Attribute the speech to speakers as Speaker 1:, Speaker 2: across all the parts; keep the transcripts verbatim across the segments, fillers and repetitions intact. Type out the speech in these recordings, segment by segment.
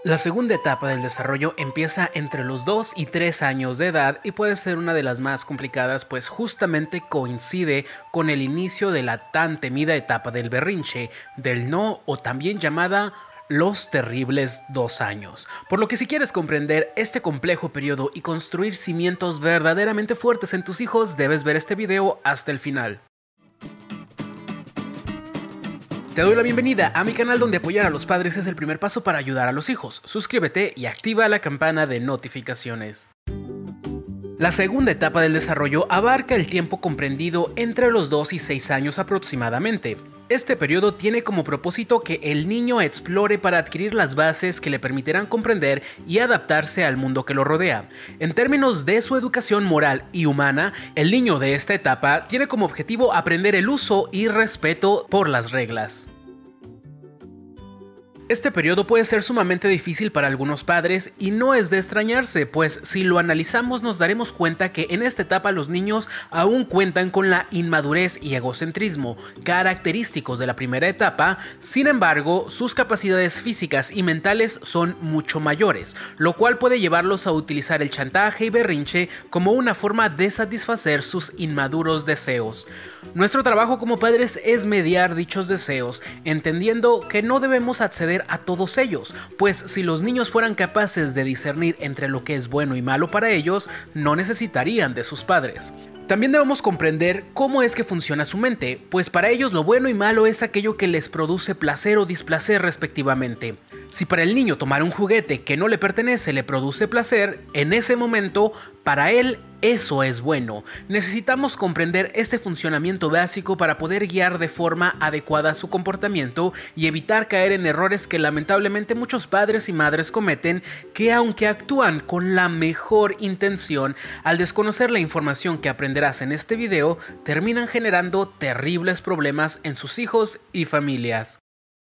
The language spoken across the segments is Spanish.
Speaker 1: La segunda etapa del desarrollo empieza entre los dos y tres años de edad y puede ser una de las más complicadas, pues justamente coincide con el inicio de la tan temida etapa del berrinche, del no, o también llamada los terribles dos años. Por lo que si quieres comprender este complejo periodo y construir cimientos verdaderamente fuertes en tus hijos, debes ver este video hasta el final. Te doy la bienvenida a mi canal, donde apoyar a los padres es el primer paso para ayudar a los hijos. Suscríbete y activa la campana de notificaciones. La segunda etapa del desarrollo abarca el tiempo comprendido entre los dos y seis años aproximadamente. Este periodo tiene como propósito que el niño explore para adquirir las bases que le permitirán comprender y adaptarse al mundo que lo rodea. En términos de su educación moral y humana, el niño de esta etapa tiene como objetivo aprender el uso y respeto por las reglas. Este periodo puede ser sumamente difícil para algunos padres y no es de extrañarse, pues si lo analizamos nos daremos cuenta que en esta etapa los niños aún cuentan con la inmadurez y egocentrismo, característicos de la primera etapa. Sin embargo, sus capacidades físicas y mentales son mucho mayores, lo cual puede llevarlos a utilizar el chantaje y berrinche como una forma de satisfacer sus inmaduros deseos. Nuestro trabajo como padres es mediar dichos deseos, entendiendo que no debemos acceder a todos ellos, pues si los niños fueran capaces de discernir entre lo que es bueno y malo para ellos, no necesitarían de sus padres. También debemos comprender cómo es que funciona su mente, pues para ellos lo bueno y malo es aquello que les produce placer o displacer respectivamente. Si para el niño tomar un juguete que no le pertenece le produce placer, en ese momento para él eso es bueno. Necesitamos comprender este funcionamiento básico para poder guiar de forma adecuada su comportamiento y evitar caer en errores que lamentablemente muchos padres y madres cometen, que aunque actúan con la mejor intención, al desconocer la información que aprenderás en este video, terminan generando terribles problemas en sus hijos y familias.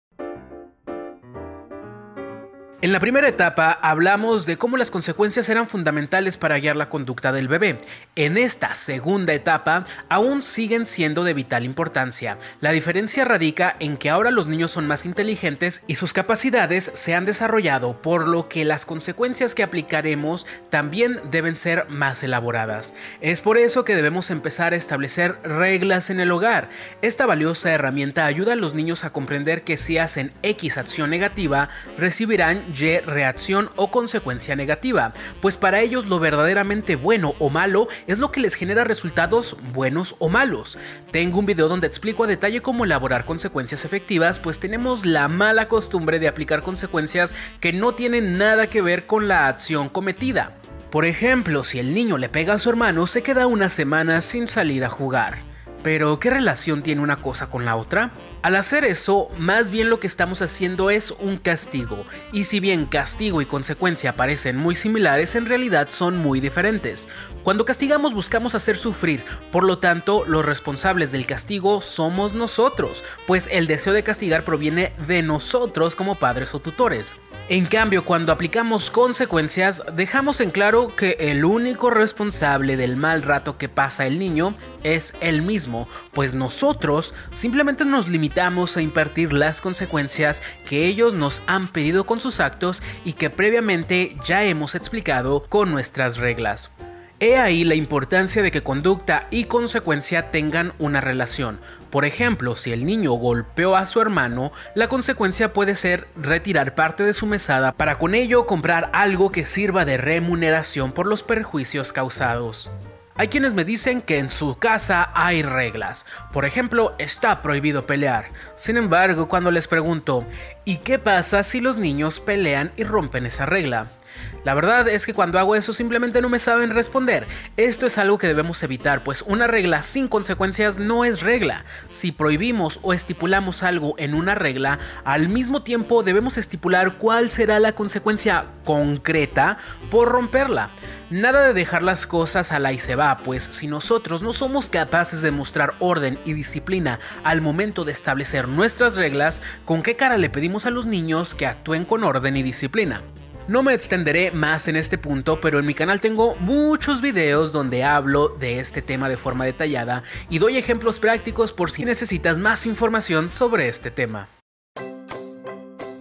Speaker 1: En la primera etapa hablamos de cómo las consecuencias eran fundamentales para guiar la conducta del bebé. En esta segunda etapa aún siguen siendo de vital importancia. La diferencia radica en que ahora los niños son más inteligentes y sus capacidades se han desarrollado, por lo que las consecuencias que aplicaremos también deben ser más elaboradas. Es por eso que debemos empezar a establecer reglas en el hogar. Esta valiosa herramienta ayuda a los niños a comprender que si hacen X acción negativa, recibirán Y reacción o consecuencia negativa, pues para ellos lo verdaderamente bueno o malo es lo que les genera resultados buenos o malos. Tengo un video donde explico a detalle cómo elaborar consecuencias efectivas, pues tenemos la mala costumbre de aplicar consecuencias que no tienen nada que ver con la acción cometida. Por ejemplo, si el niño le pega a su hermano, se queda una semana sin salir a jugar. Pero, ¿qué relación tiene una cosa con la otra? Al hacer eso, más bien lo que estamos haciendo es un castigo, y si bien castigo y consecuencia parecen muy similares, en realidad son muy diferentes. Cuando castigamos buscamos hacer sufrir, por lo tanto, los responsables del castigo somos nosotros, pues el deseo de castigar proviene de nosotros como padres o tutores. En cambio, cuando aplicamos consecuencias, dejamos en claro que el único responsable del mal rato que pasa el niño es él mismo, pues nosotros simplemente nos limitamos a impartir las consecuencias que ellos nos han pedido con sus actos y que previamente ya hemos explicado con nuestras reglas. He ahí la importancia de que conducta y consecuencia tengan una relación. Por ejemplo, si el niño golpeó a su hermano, la consecuencia puede ser retirar parte de su mesada para con ello comprar algo que sirva de remuneración por los perjuicios causados. Hay quienes me dicen que en su casa hay reglas. Por ejemplo, está prohibido pelear. Sin embargo, cuando les pregunto, ¿y qué pasa si los niños pelean y rompen esa regla? La verdad es que cuando hago eso simplemente no me saben responder. Esto es algo que debemos evitar, pues una regla sin consecuencias no es regla. Si prohibimos o estipulamos algo en una regla, al mismo tiempo debemos estipular cuál será la consecuencia concreta por romperla. Nada de dejar las cosas a la y se va, pues si nosotros no somos capaces de mostrar orden y disciplina al momento de establecer nuestras reglas, ¿con qué cara le pedimos a los niños que actúen con orden y disciplina? No me extenderé más en este punto, pero en mi canal tengo muchos videos donde hablo de este tema de forma detallada y doy ejemplos prácticos por si necesitas más información sobre este tema.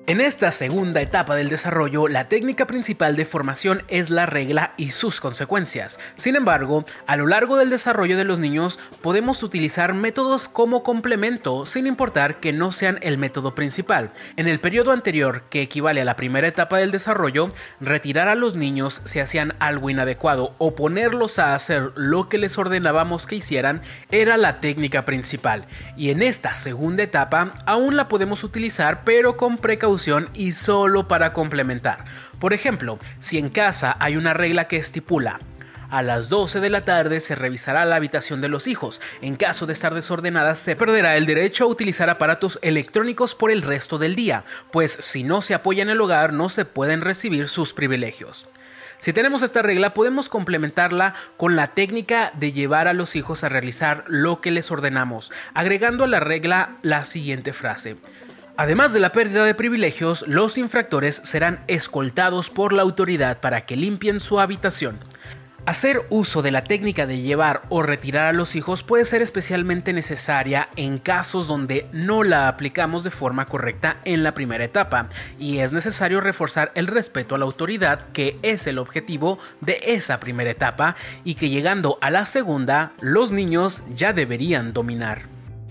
Speaker 1: En esta segunda etapa del desarrollo, la técnica principal de formación es la regla y sus consecuencias. Sin embargo, a lo largo del desarrollo de los niños podemos utilizar métodos como complemento sin importar que no sean el método principal. En el periodo anterior, que equivale a la primera etapa del desarrollo, retirar a los niños si hacían algo inadecuado o ponerlos a hacer lo que les ordenábamos que hicieran era la técnica principal. Y en esta segunda etapa aún la podemos utilizar, pero con precaución y solo para complementar. Por ejemplo, si en casa hay una regla que estipula: a las doce de la tarde se revisará la habitación de los hijos. En caso de estar desordenada, se perderá el derecho a utilizar aparatos electrónicos por el resto del día, pues si no se apoya en el hogar no se pueden recibir sus privilegios. Si tenemos esta regla, podemos complementarla con la técnica de llevar a los hijos a realizar lo que les ordenamos, agregando a la regla la siguiente frase: además de la pérdida de privilegios, los infractores serán escoltados por la autoridad para que limpien su habitación. Hacer uso de la técnica de llevar o retirar a los hijos puede ser especialmente necesaria en casos donde no la aplicamos de forma correcta en la primera etapa, y es necesario reforzar el respeto a la autoridad, que es el objetivo de esa primera etapa y que llegando a la segunda, los niños ya deberían dominar.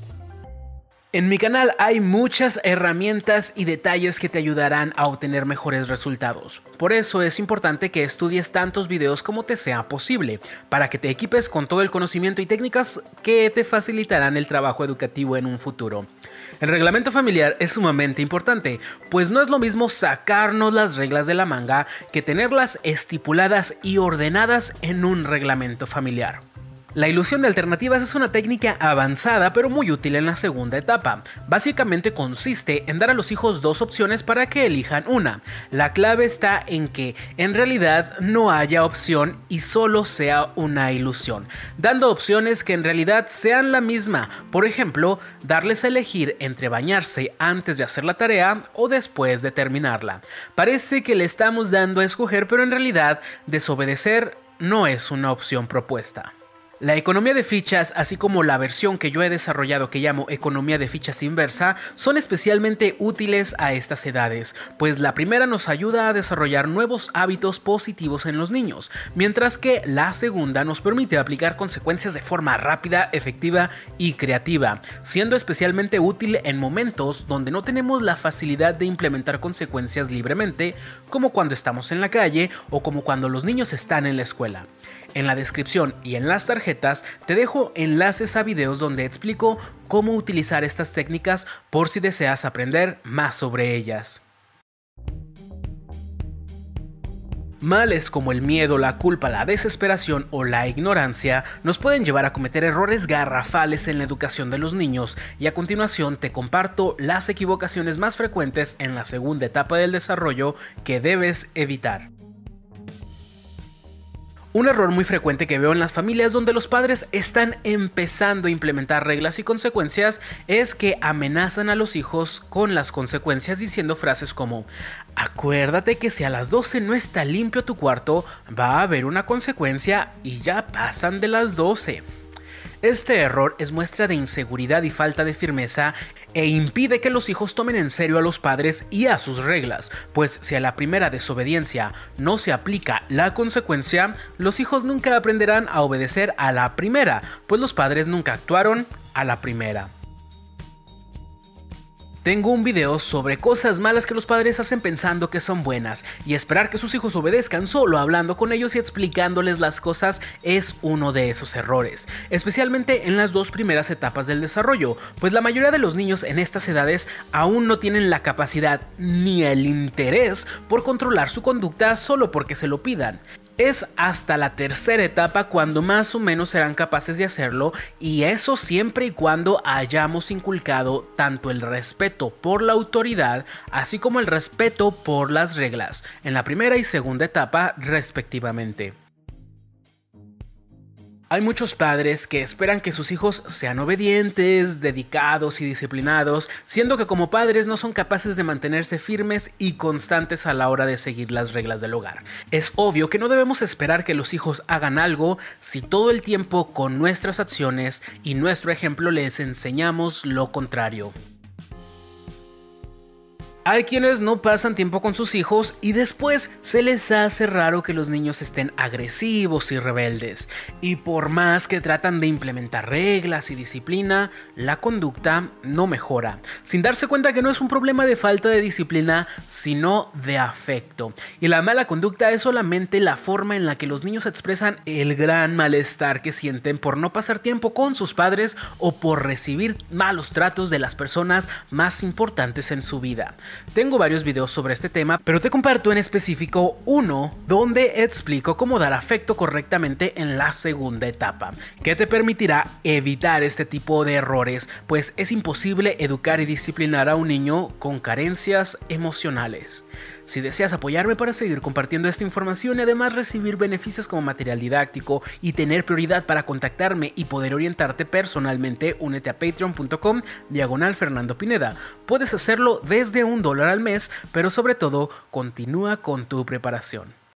Speaker 1: En mi canal hay muchas herramientas y detalles que te ayudarán a obtener mejores resultados. Por eso es importante que estudies tantos videos como te sea posible, para que te equipes con todo el conocimiento y técnicas que te facilitarán el trabajo educativo en un futuro. El reglamento familiar es sumamente importante, pues no es lo mismo sacarnos las reglas de la manga que tenerlas estipuladas y ordenadas en un reglamento familiar. La ilusión de alternativas es una técnica avanzada pero muy útil en la segunda etapa. Básicamente consiste en dar a los hijos dos opciones para que elijan una. La clave está en que en realidad no haya opción y solo sea una ilusión, dando opciones que en realidad sean la misma. Por ejemplo, darles a elegir entre bañarse antes de hacer la tarea o después de terminarla. Parece que le estamos dando a escoger, pero en realidad desobedecer no es una opción propuesta. La economía de fichas, así como la versión que yo he desarrollado que llamo economía de fichas inversa, son especialmente útiles a estas edades, pues la primera nos ayuda a desarrollar nuevos hábitos positivos en los niños, mientras que la segunda nos permite aplicar consecuencias de forma rápida, efectiva y creativa, siendo especialmente útil en momentos donde no tenemos la facilidad de implementar consecuencias libremente, como cuando estamos en la calle o como cuando los niños están en la escuela. En la descripción y en las tarjetas te dejo enlaces a videos donde explico cómo utilizar estas técnicas por si deseas aprender más sobre ellas. Males como el miedo, la culpa, la desesperación o la ignorancia nos pueden llevar a cometer errores garrafales en la educación de los niños, y a continuación te comparto las equivocaciones más frecuentes en la segunda etapa del desarrollo que debes evitar. Un error muy frecuente que veo en las familias donde los padres están empezando a implementar reglas y consecuencias es que amenazan a los hijos con las consecuencias diciendo frases como: acuérdate que si a las doce no está limpio tu cuarto, va a haber una consecuencia, y ya pasan de las doce. Este error es muestra de inseguridad y falta de firmeza e impide que los hijos tomen en serio a los padres y a sus reglas, pues si a la primera desobediencia no se aplica la consecuencia, los hijos nunca aprenderán a obedecer a la primera, pues los padres nunca actuaron a la primera. Tengo un video sobre cosas malas que los padres hacen pensando que son buenas, y esperar que sus hijos obedezcan solo hablando con ellos y explicándoles las cosas es uno de esos errores, especialmente en las dos primeras etapas del desarrollo, pues la mayoría de los niños en estas edades aún no tienen la capacidad ni el interés por controlar su conducta solo porque se lo pidan. Es hasta la tercera etapa cuando más o menos serán capaces de hacerlo, y eso siempre y cuando hayamos inculcado tanto el respeto por la autoridad así como el respeto por las reglas, en la primera y segunda etapa respectivamente. Hay muchos padres que esperan que sus hijos sean obedientes, dedicados y disciplinados, siendo que como padres no son capaces de mantenerse firmes y constantes a la hora de seguir las reglas del hogar. Es obvio que no debemos esperar que los hijos hagan algo si todo el tiempo con nuestras acciones y nuestro ejemplo les enseñamos lo contrario. Hay quienes no pasan tiempo con sus hijos y después se les hace raro que los niños estén agresivos y rebeldes. Y por más que tratan de implementar reglas y disciplina, la conducta no mejora, sin darse cuenta que no es un problema de falta de disciplina, sino de afecto. Y la mala conducta es solamente la forma en la que los niños expresan el gran malestar que sienten por no pasar tiempo con sus padres o por recibir malos tratos de las personas más importantes en su vida. Tengo varios videos sobre este tema, pero te comparto en específico uno donde explico cómo dar afecto correctamente en la segunda etapa, que te permitirá evitar este tipo de errores, pues es imposible educar y disciplinar a un niño con carencias emocionales. Si deseas apoyarme para seguir compartiendo esta información y además recibir beneficios como material didáctico y tener prioridad para contactarme y poder orientarte personalmente, únete a patreon punto com diagonal Fernando Pineda. Puedes hacerlo desde un dólar al mes, pero sobre todo, continúa con tu preparación.